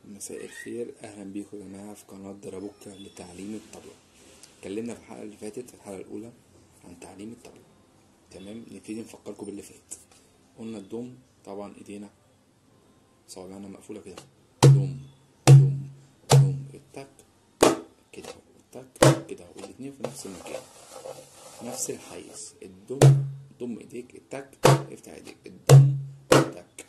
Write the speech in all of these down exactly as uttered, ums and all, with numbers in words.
مساء الخير، اهلا بيكم يا جماعه في قناه دربوكا لتعليم الطبله. اتكلمنا في الحلقه اللي فاتت في الحلقه الاولى عن تعليم الطبله. تمام، نبتدي نفكركم باللي فات. قلنا الدم طبعا ايدينا صوابعنا مقفوله كده، دم دم دم التك كده التك كده، والاتنين في نفس المكان نفس الحيز. الدم ضم ايديك، التك افتح ايديك، الدم تك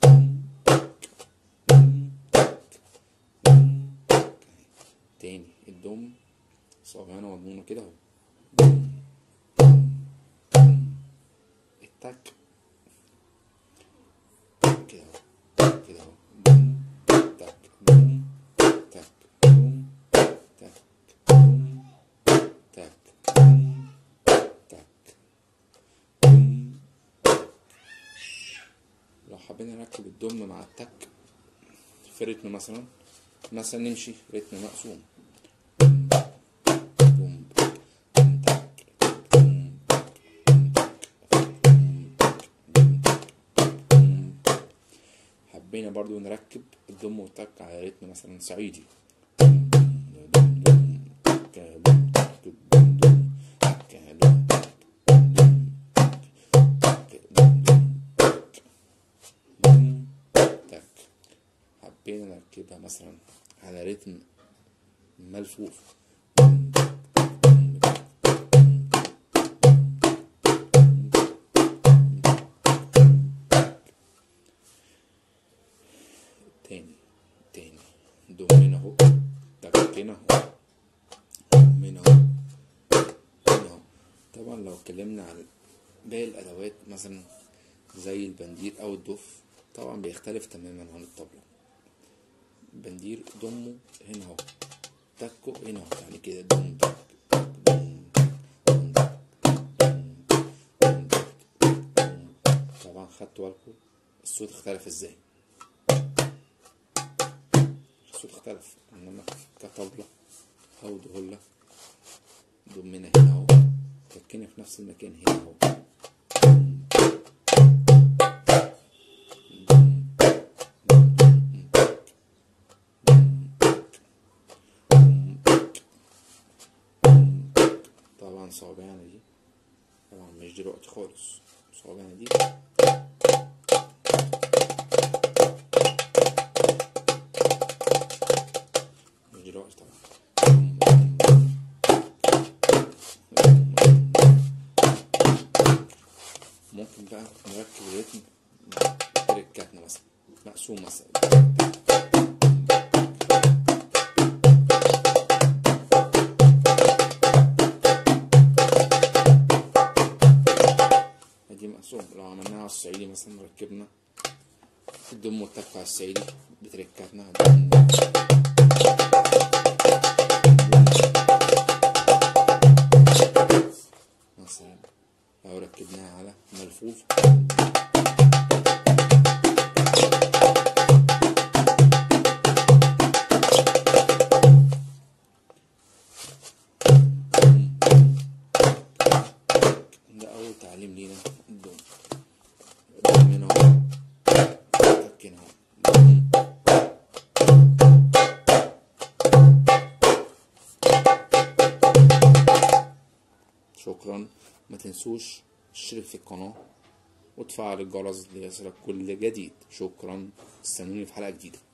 تاني، الدم صوابعنا مضمونة كده اهو، التك كده اهو كده اهو، بوم تك بوم تك بوم تك بوم تك بوم تك بوم. لو حبينا نركب الدم مع التك في رتم، مثلا مثلا نمشي رتم مقسوم، حبينا برضو نركب الدم والتك على رتم مثلا صعيدي، حبينا نركبها مثلا على رتم ملفوف، تاني تاني، دمنا اهو، تكنا اهو، دمنا اهو، هنا اهو. طبعا لو اتكلمنا عن باقي الادوات مثلا زي البندير او الدف، طبعا بيختلف تماما عن الطبلة. البندير ضمه هنا اهو، تكه هنا اهو، يعني كده دم تك دم تك دم تك دم تك. طبعا خدتوا بالكم الصوت اختلف ازاي، الصوت اختلف. انما كطبلة او دهلة ضمنا هنا اهو، تكنا في نفس المكان هنا اهو، طبعا صوابعنا دي طبعا مش دلوقتي خالص، صوابعنا دي مش دلوقتي طبعا. ممكن بقى نركب الريتم تركاتنا مثلا مقسوم مثلا، دي مقسوم. لو عملناها على الصعيدي مثلا، ركبنا الدم والتك على الصعيدي بتركاتنا مثلا. لو ركبناها على ملفوف ده أول تعليم لينا. الدم الدم هنا اهو، التك هنا اهو. شكرا، ما تنسوش تشترك في القناة وتفعل الجرس ليصلك كل جديد. شكرا، استنوني في حلقة جديدة.